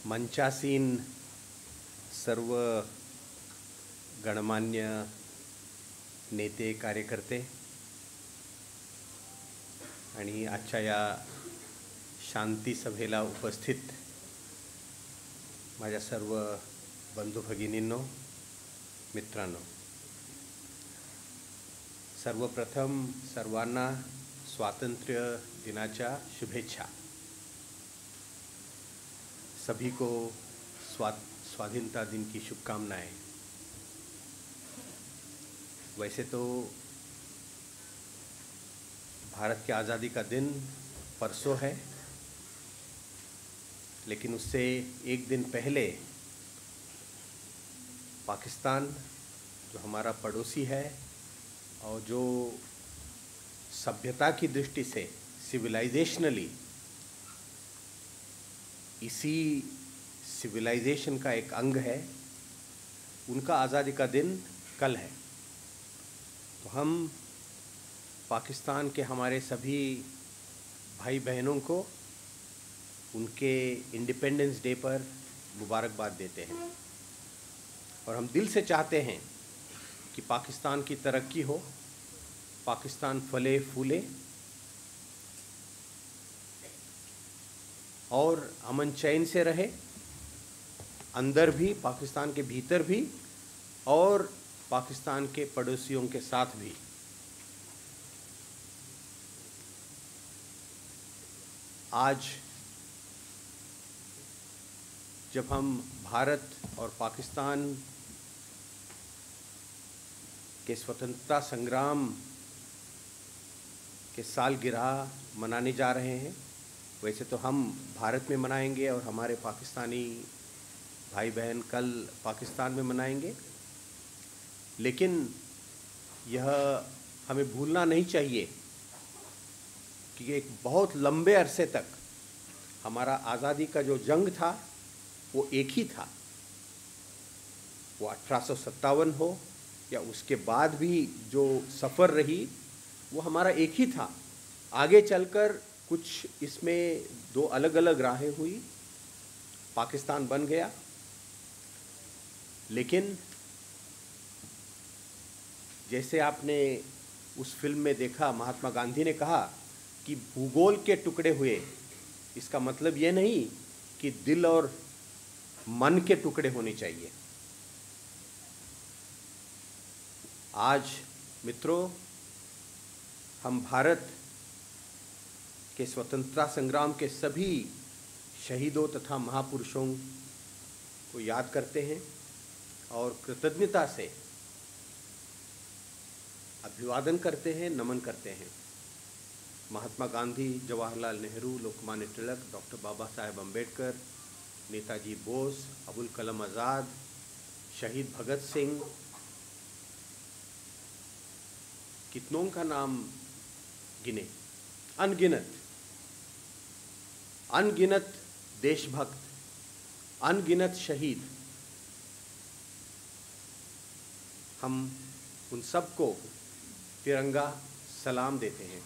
मंचासीन सर्व गणमान्य नेते कार्यकर्ते आणि आजच्या या शांती सभेला उपस्थित माझ्या सर्व बंधू भगिनींनो, मित्रांनो, सर्वप्रथम सर्वांना स्वातंत्र्य दिनाच्या शुभेच्छा। सभी को स्वाधीनता दिन की शुभकामनाएं। वैसे तो भारत की आज़ादी का दिन परसों है, लेकिन उससे एक दिन पहले पाकिस्तान जो हमारा पड़ोसी है और जो सभ्यता की दृष्टि से सिविलाइजेशनली इसी सिविलाइजेशन का एक अंग है, उनका आज़ादी का दिन कल है। तो हम पाकिस्तान के हमारे सभी भाई बहनों को उनके इंडिपेंडेंस डे पर मुबारकबाद देते हैं और हम दिल से चाहते हैं कि पाकिस्तान की तरक्की हो, पाकिस्तान फले फूले और अमन चैन से रहे, अंदर भी, पाकिस्तान के भीतर भी और पाकिस्तान के पड़ोसियों के साथ भी। आज जब हम भारत और पाकिस्तान के स्वतंत्रता संग्राम के सालगिरह मनाने जा रहे हैं, वैसे तो हम भारत में मनाएंगे और हमारे पाकिस्तानी भाई बहन कल पाकिस्तान में मनाएंगे, लेकिन यह हमें भूलना नहीं चाहिए कि एक बहुत लंबे अरसे तक हमारा आज़ादी का जो जंग था वो एक ही था। वो 1857 हो या उसके बाद भी जो सफ़र रही वो हमारा एक ही था। आगे चलकर कुछ इसमें दो अलग अलग राहें हुई, पाकिस्तान बन गया, लेकिन जैसे आपने उस फिल्म में देखा, महात्मा गांधी ने कहा कि भूगोल के टुकड़े हुए, इसका मतलब ये नहीं कि दिल और मन के टुकड़े होने चाहिए। आज मित्रों, हम भारत के स्वतंत्रता संग्राम के सभी शहीदों तथा महापुरुषों को याद करते हैं और कृतज्ञता से अभिवादन करते हैं, नमन करते हैं। महात्मा गांधी, जवाहरलाल नेहरू, लोकमान्य तिलक, डॉक्टर बाबा साहेब अम्बेडकर, नेताजी बोस, अबुल कलाम आज़ाद, शहीद भगत सिंह, कितनों का नाम गिने, अनगिनत अनगिनत देशभक्त, अनगिनत शहीद। हम उन सबको तिरंगा सलाम देते हैं।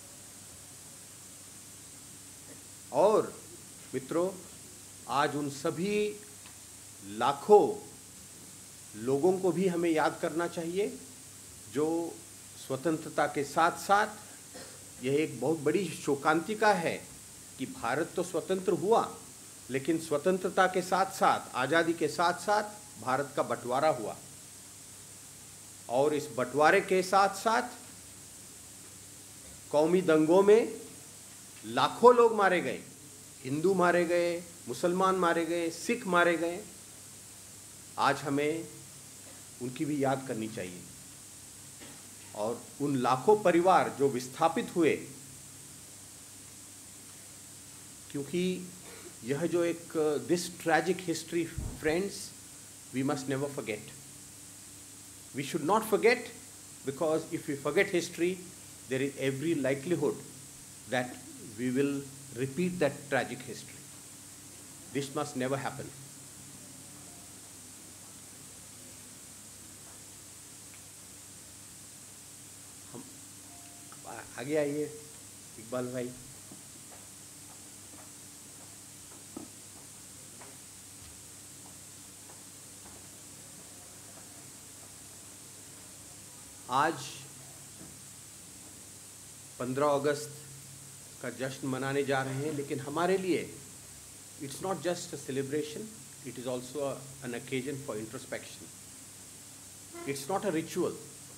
और मित्रों, आज उन सभी लाखों लोगों को भी हमें याद करना चाहिए जो स्वतंत्रता के साथ साथ, यह एक बहुत बड़ी शोकांतिका है कि भारत तो स्वतंत्र हुआ, लेकिन स्वतंत्रता के साथ साथ, आज़ादी के साथ साथ भारत का बंटवारा हुआ और इस बंटवारे के साथ साथ कौमी दंगों में लाखों लोग मारे गए, हिंदू मारे गए, मुसलमान मारे गए, सिख मारे गए। आज हमें उनकी भी याद करनी चाहिए और उन लाखों परिवार जो विस्थापित हुए, क्योंकि यह जो एक this tragic history friends, we must never forget, we should not forget, because if we forget history there is every likelihood that we will repeat that tragic history. This must never happen. हम आगे आइए इकबाल भाई। आज 15 अगस्त का जश्न मनाने जा रहे हैं, लेकिन हमारे लिए it's not just a celebration, it is also an occasion for introspection. It's not a ritual.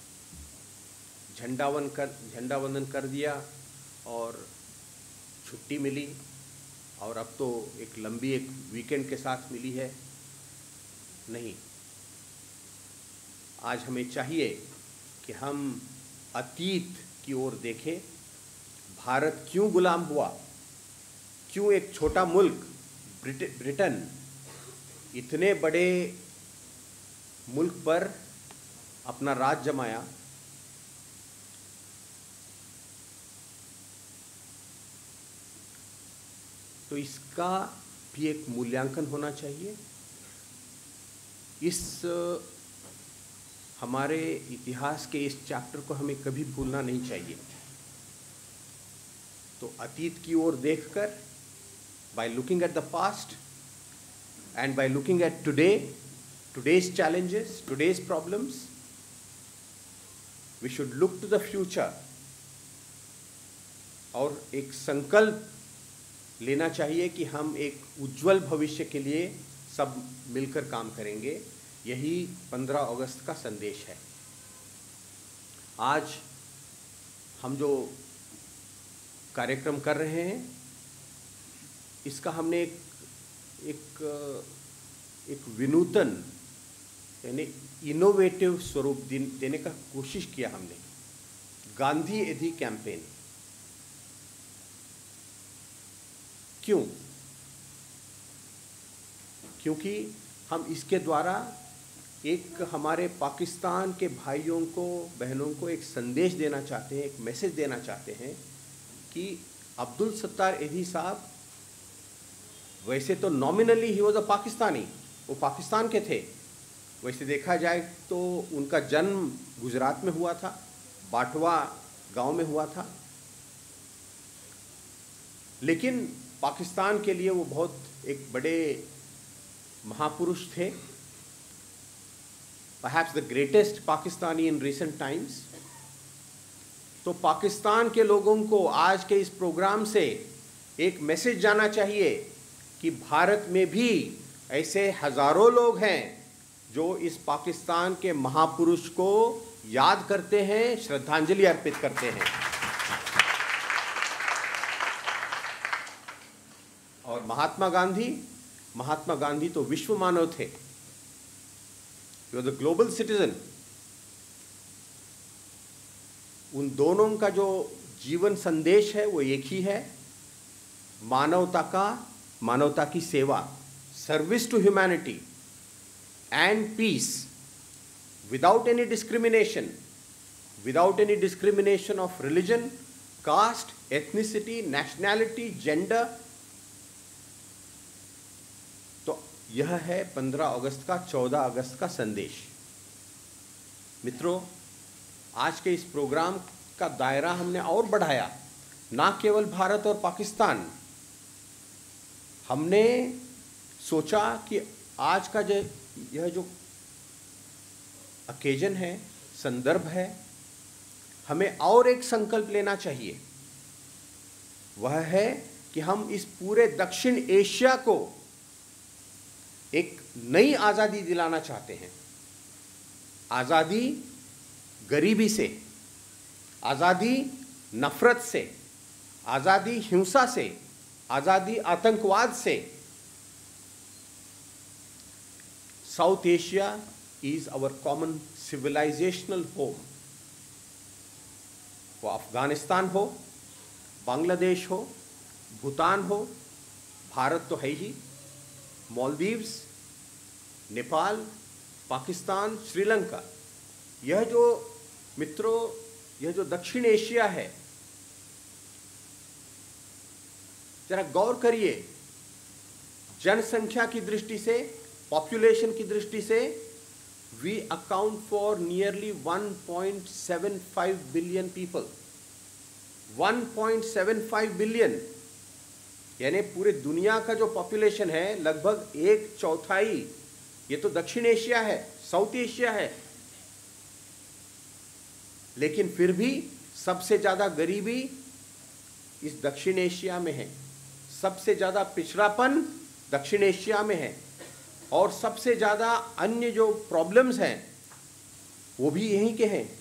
झंडा वंदन कर दिया और छुट्टी मिली और अब तो एक लंबी एक वीकेंड के साथ मिली है. नहीं, आज हमें चाहिए कि हम अतीत की ओर देखें. भारत क्यों गुलाम हुआ, क्यों एक छोटा मुल्क ब्रिटेन इतने बड़े मुल्क पर अपना राज जमाया. तो इसका भी एक मूल्यांकन होना चाहिए. इस हमारे इतिहास के इस चैप्टर को हमें कभी भूलना नहीं चाहिए. तो अतीत की ओर देखकर, by looking at the past and by looking at today's challenges, today's problems, we should look to the future. और एक संकल्प लेना चाहिए कि हम एक उज्जवल भविष्य के लिए सब मिलकर काम करेंगे. यही 15 अगस्त का संदेश है. आज हम जो कार्यक्रम कर रहे हैं, इसका हमने एक विनूतन यानी इनोवेटिव स्वरूप देने का कोशिश किया हमने. गांधी एधी कैंपेन. क्यों? क्योंकि हम इसके द्वारा एक हमारे पाकिस्तान के भाइयों को, बहनों को एक संदेश देना चाहते हैं, एक मैसेज देना चाहते हैं कि अब्दुल सत्तार एधी साहब वैसे तो nominally he was a Pakistani, वो पाकिस्तान के थे. वैसे देखा जाए तो उनका जन्म गुजरात में हुआ था, बाटवा गांव में हुआ था, लेकिन पाकिस्तान के लिए वो बहुत एक बड़े महापुरुष थे. Perhaps the greatest Pakistani in recent times. तो पाकिस्तान के लोगों को आज के इस प्रोग्राम से एक मैसेज जाना चाहिए कि भारत में भी ऐसे हजारों लोग हैं जो इस पाकिस्तान के महापुरुष को याद करते हैं, श्रद्धांजलि अर्पित करते हैं. और महात्मा गांधी तो विश्व मानव थे. He was a global citizen. उन दोनों का जो जीवन संदेश है वो एक ही है, मानवता की सेवा, service to humanity and peace, without any discrimination of religion, caste, ethnicity, nationality, gender. तो यह है 15 अगस्त का, 14 अगस्त का संदेश. मित्रों, आज के इस प्रोग्राम का दायरा हमने और बढ़ाया. ना केवल भारत और पाकिस्तान, हमने सोचा कि आज का यह जो ओकेजन है, संदर्भ है, हमें और एक संकल्प लेना चाहिए. वह है कि हम इस पूरे दक्षिण एशिया को एक नई आज़ादी दिलाना चाहते हैं. आज़ादी गरीबी से, आज़ादी नफरत से, आज़ादी हिंसा से, आज़ादी आतंकवाद से. South Asia is our common civilisational home. वो अफगानिस्तान हो, बांग्लादेश हो, भूटान हो, भारत तो है ही, मालदीव्स, नेपाल, पाकिस्तान, श्रीलंका. यह जो मित्रों, यह जो दक्षिण एशिया है, जरा गौर करिए. जनसंख्या की दृष्टि से, पॉपुलेशन की दृष्टि से, we account for nearly 1.75 billion people. 1.75 billion यानी पूरे दुनिया का जो पॉपुलेशन है लगभग 1/4 ये तो दक्षिण एशिया है, साउथ एशिया है. लेकिन फिर भी सबसे ज़्यादा गरीबी इस दक्षिण एशिया में है, सबसे ज़्यादा पिछड़ापन दक्षिण एशिया में है, और सबसे ज़्यादा अन्य जो प्रॉब्लम्स हैं वो भी यहीं के हैं।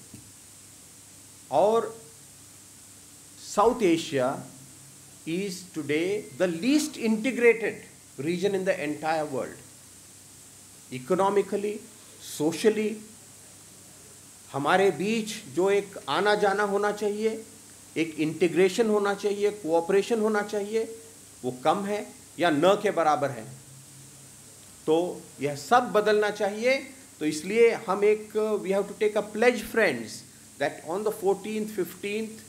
और South Asia is today the least integrated region in the entire world. Economically, socially, हमारे बीच जो एक आना जाना होना चाहिए, एक इंटीग्रेशन होना चाहिए, कोऑपरेशन होना चाहिए, वो कम है या न के बराबर है। तो यह सब बदलना चाहिए। तो इसलिए हम एक we have to take a pledge friends that on the 14th 15th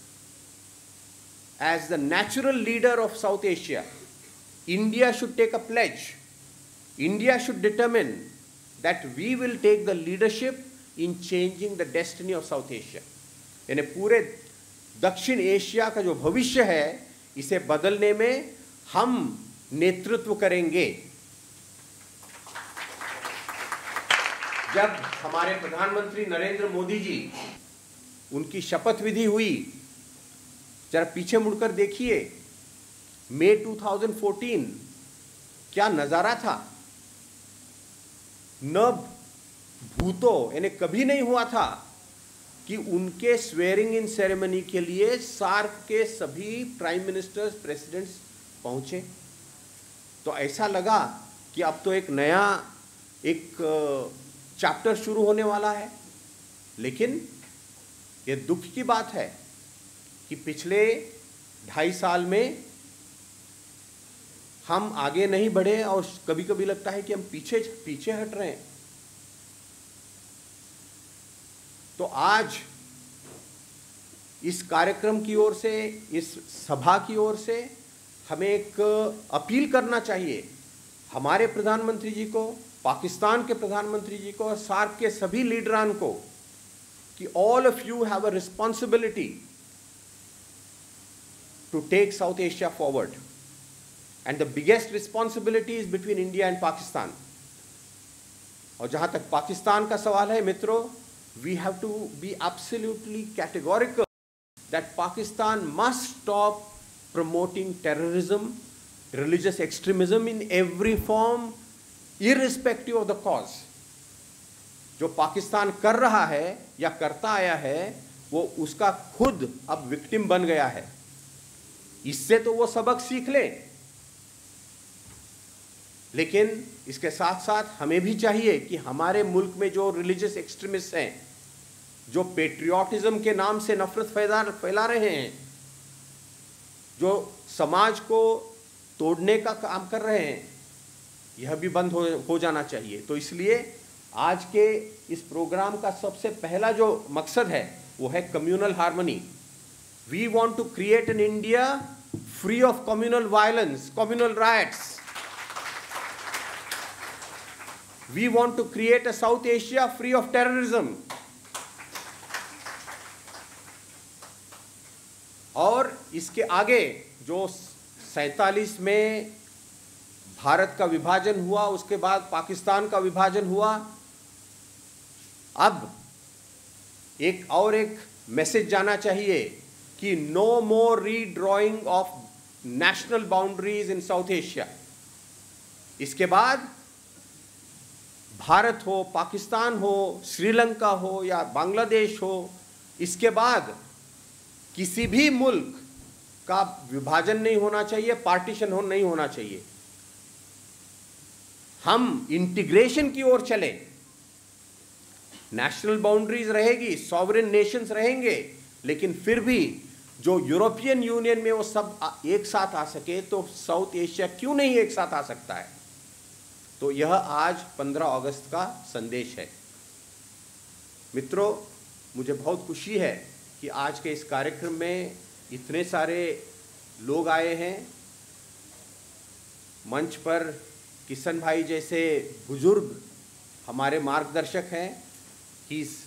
as the natural leader of South Asia, India should take a pledge. India should determine that we will take the leadership in changing the destiny of South Asia. यानी पूरे दक्षिण Asia का जो भविष्य है इसे बदलने में हम नेतृत्व करेंगे। जब हमारे प्रधानमंत्री नरेंद्र मोदी जी उनकी शपथ विधि हुई, जरा पीछे मुड़कर देखिए, मई 2014 क्या नजारा था। न भूतो यानी कभी नहीं हुआ था कि उनके स्वेरिंग इन सेरेमनी के लिए सार्क के सभी प्राइम मिनिस्टर्स, प्रेसिडेंट्स पहुंचे। तो ऐसा लगा कि अब तो एक नया चैप्टर शुरू होने वाला है। लेकिन ये दुख की बात है कि पिछले 2.5 साल में हम आगे नहीं बढ़े और कभी कभी लगता है कि हम पीछे हट रहे हैं। तो आज इस कार्यक्रम की ओर से, इस सभा की ओर से हमें एक अपील करना चाहिए हमारे प्रधानमंत्री जी को, पाकिस्तान के प्रधानमंत्री जी को और सार्क के सभी लीडरान को कि all of you have a responsibility to take South Asia forward, and the biggest responsibility is between India and Pakistan. और जहां तक पाकिस्तान का सवाल है मित्रों, we have to be absolutely categorical that Pakistan must stop promoting terrorism, religious extremism in every form, irrespective of the cause. जो पाकिस्तान कर रहा है या करता आया है वो उसका खुद अब विक्टिम बन गया है। इससे तो वो सबक सीख ले, लेकिन इसके साथ साथ हमें भी चाहिए कि हमारे मुल्क में जो रिलीजियस एक्सट्रीमिस्ट हैं, जो पेट्रियाटिज्म के नाम से नफरत फैला रहे हैं, जो समाज को तोड़ने का काम कर रहे हैं, यह भी बंद हो जाना चाहिए। तो इसलिए आज के इस प्रोग्राम का सबसे पहला जो मकसद है वो है communal harmony. We want to create an India free of communal violence, communal riots. We want to create a South Asia free of terrorism. और इसके आगे जो 47 में भारत का विभाजन हुआ, उसके बाद पाकिस्तान का विभाजन हुआ, अब एक मैसेज जाना चाहिए कि no more redrawing of national boundaries in South Asia. इसके बाद भारत हो, पाकिस्तान हो, श्रीलंका हो या बांग्लादेश हो, इसके बाद किसी भी मुल्क का विभाजन नहीं होना चाहिए, पार्टीशन नहीं होना चाहिए। हम इंटीग्रेशन की ओर चले, नेशनल बाउंड्रीज रहेगी, सॉवरेन नेशंस रहेंगे, लेकिन फिर भी जो यूरोपियन यूनियन में वो सब एक साथ आ सके, तो साउथ एशिया क्यों नहीं एक साथ आ सकता है। तो यह आज 15 अगस्त का संदेश है। मित्रों, मुझे बहुत खुशी है कि आज के इस कार्यक्रम में इतने सारे लोग आए हैं। मंच पर किशन भाई जैसे बुजुर्ग हमारे मार्गदर्शक हैं। He is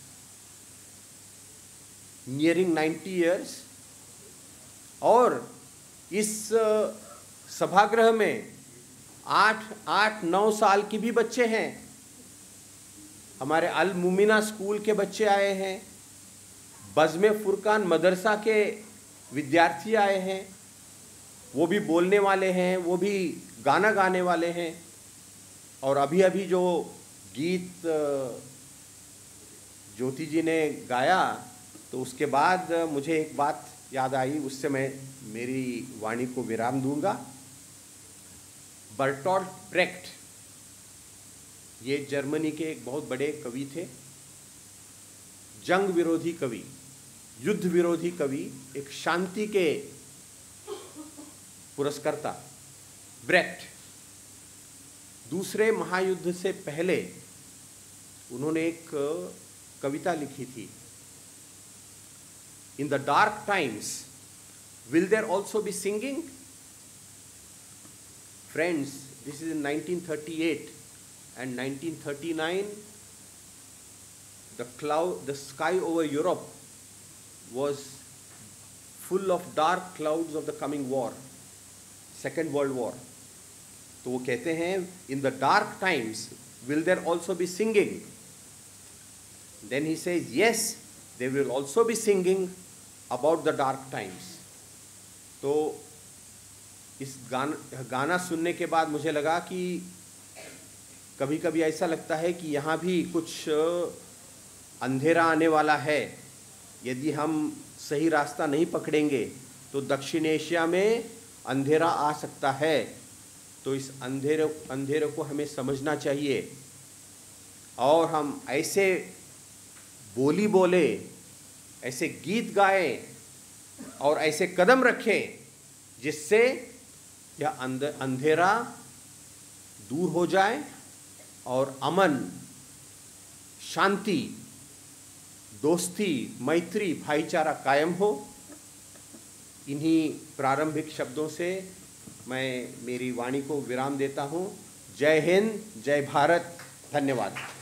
nearing 90 years. और इस सभागृह में 8-9 साल के भी बच्चे हैं। हमारे अल मुमिना स्कूल के बच्चे आए हैं, बज़्म फुरकान मदरसा के विद्यार्थी आए हैं, वो भी बोलने वाले हैं, वो भी गाना गाने वाले हैं। और अभी अभी जो गीत ज्योति जी ने गाया, तो उसके बाद मुझे एक बात याद आई, उससे मैं मेरी वाणी को विराम दूंगा। बर्टोल्ट ब्रेख्ट, ये जर्मनी के एक बहुत बड़े कवि थे, जंग विरोधी कवि, युद्ध विरोधी कवि, एक शांति के पुरस्कर्ता ब्रेख्ट, दूसरे महायुद्ध से पहले उन्होंने एक कविता लिखी थी, in the dark times will there also be singing. Friends, this is in 1938 and 1939. The sky over Europe was full of dark clouds of the coming war, Second World War. तो वो कहते हैं, in the dark times will there also be singing? Then he says, yes, they will also be singing about the dark times. तो इस गाना सुनने के बाद मुझे लगा कि कभी कभी ऐसा लगता है कि यहाँ भी कुछ अंधेरा आने वाला है। यदि हम सही रास्ता नहीं पकड़ेंगे तो दक्षिण एशिया में अंधेरा आ सकता है। तो इस अंधेरे को हमें समझना चाहिए और हम ऐसे बोली बोले, ऐसे गीत गाएं और ऐसे कदम रखें जिससे यह अंधेरा दूर हो जाए और अमन, शांति, दोस्ती, मैत्री, भाईचारा कायम हो। इन्हीं प्रारंभिक शब्दों से मैं मेरी वाणी को विराम देता हूँ। जय हिंद, जय भारत, धन्यवाद।